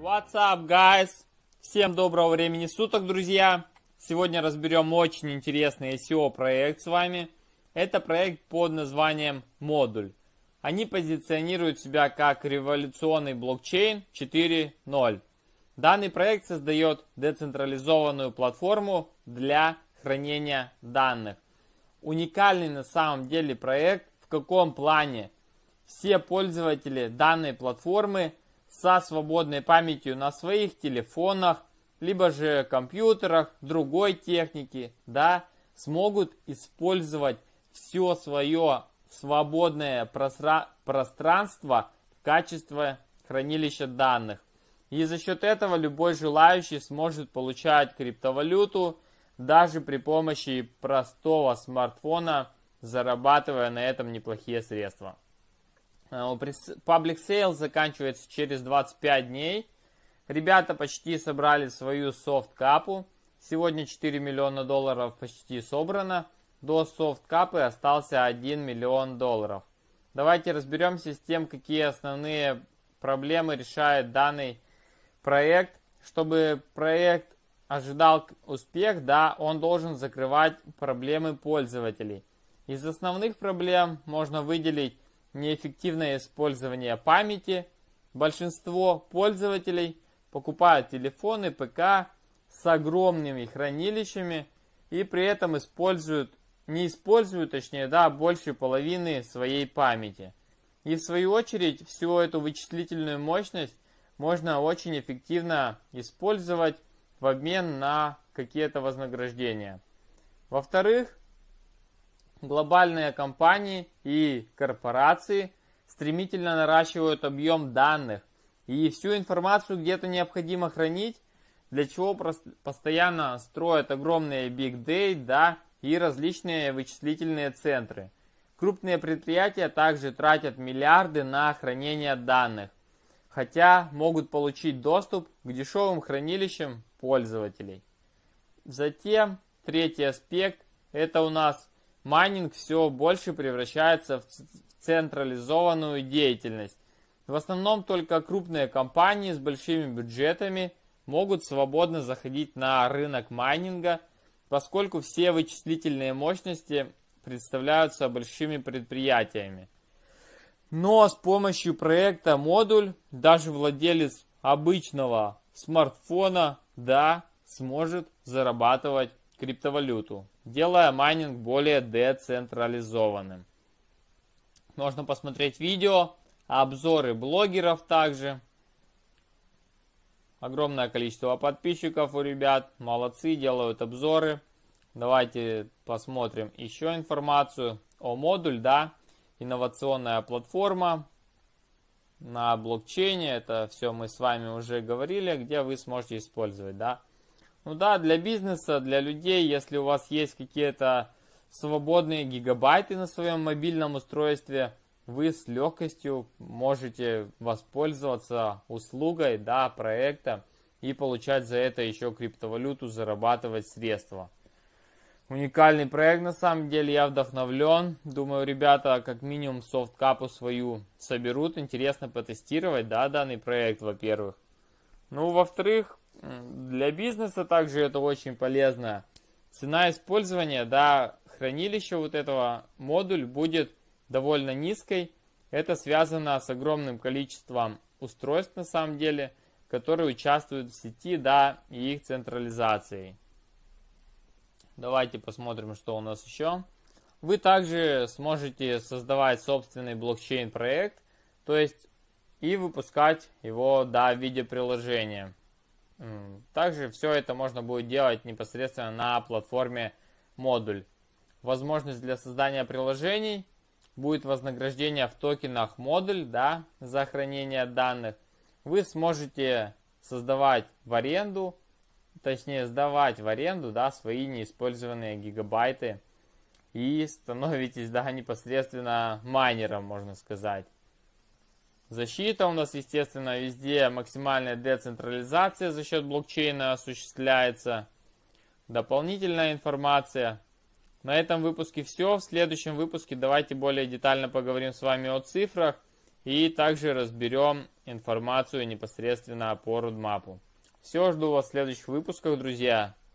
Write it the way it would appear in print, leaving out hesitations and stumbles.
What's up, guys? Всем доброго времени суток, друзья! Сегодня разберем очень интересный SEO проект с вами. Это проект под названием Модуль. Они позиционируют себя как революционный блокчейн 4.0. Данный проект создает децентрализованную платформу для хранения данных. Уникальный на самом деле проект. В каком плане? Все пользователи данной платформы со свободной памятью на своих телефонах, либо же компьютерах, другой техники, да, смогут использовать все свое свободное пространство в качестве хранилища данных. И за счет этого любой желающий сможет получать криптовалюту даже при помощи простого смартфона, зарабатывая на этом неплохие средства. Public Sale заканчивается через 25 дней. Ребята почти собрали свою софт-капу. Сегодня 4 миллиона долларов почти собрано. До софт-капы остался 1 миллион долларов. Давайте разберемся с тем, какие основные проблемы решает данный проект. Чтобы проект ожидал успех, да, он должен закрывать проблемы пользователей. Из основных проблем можно выделить неэффективное использование памяти. Большинство пользователей покупают телефоны, ПК с огромными хранилищами и при этом не используют, больше половины своей памяти. И в свою очередь всю эту вычислительную мощность можно очень эффективно использовать в обмен на какие-то вознаграждения. Во-вторых, глобальные компании и корпорации стремительно наращивают объем данных, и всю информацию где-то необходимо хранить, для чего постоянно строят огромные big data, и различные вычислительные центры. Крупные предприятия также тратят миллиарды на хранение данных, хотя могут получить доступ к дешевым хранилищам пользователей. Затем третий аспект – это у нас майнинг все больше превращается в централизованную деятельность. В основном только крупные компании с большими бюджетами могут свободно заходить на рынок майнинга, поскольку все вычислительные мощности представляются большими предприятиями. Но с помощью проекта Модуль даже владелец обычного смартфона, сможет зарабатывать криптовалюту, делая майнинг более децентрализованным. Можно посмотреть видео, обзоры блогеров также. Огромное количество подписчиков у ребят, молодцы, делают обзоры. Давайте посмотрим еще информацию о Модуль, инновационная платформа на блокчейне. Это все мы с вами уже говорили, где вы сможете использовать, для бизнеса, для людей, если у вас есть какие-то свободные гигабайты на своем мобильном устройстве, вы с легкостью можете воспользоваться услугой, проекта и получать за это еще криптовалюту, зарабатывать средства. Уникальный проект на самом деле, я вдохновлен. Думаю, ребята как минимум софт-капу свою соберут. Интересно потестировать, данный проект, во-первых. Во-вторых, для бизнеса также это очень полезно. Цена использования, хранилища этого Модуль будет довольно низкой. Это связано с огромным количеством устройств на самом деле, которые участвуют в сети, и их централизацией. Давайте посмотрим, что у нас еще. Вы также сможете создавать собственный блокчейн-проект, то есть и выпускать его в виде приложения. Также все это можно будет делать непосредственно на платформе Модуль. Возможность для создания приложений, будет вознаграждение в токенах Модуль, за хранение данных. Вы сможете сдавать в аренду свои неиспользованные гигабайты и становитесь непосредственно майнером, можно сказать. Защита у нас, естественно, везде максимальная децентрализация за счет блокчейна осуществляется. Дополнительная информация. На этом выпуске все. В следующем выпуске давайте более детально поговорим с вами о цифрах И также разберем информацию непосредственно по родмапу. Все, жду вас в следующих выпусках, друзья.